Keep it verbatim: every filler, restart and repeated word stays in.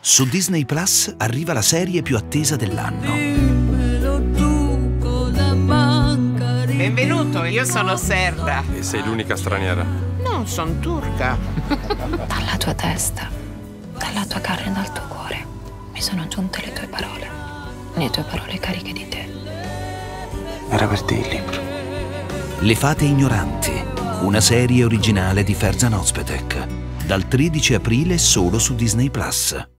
Su Disney Plus arriva la serie più attesa dell'anno. Benvenuto, io sono Serda. E sei l'unica straniera? No, sono turca. Dalla tua testa, dalla tua carne e dal tuo cuore mi sono giunte le tue parole. Le tue parole cariche di te. Era per te il libro. Le fate ignoranti, una serie originale di Ferzan Özpetek. Dal tredici aprile solo su Disney Plus.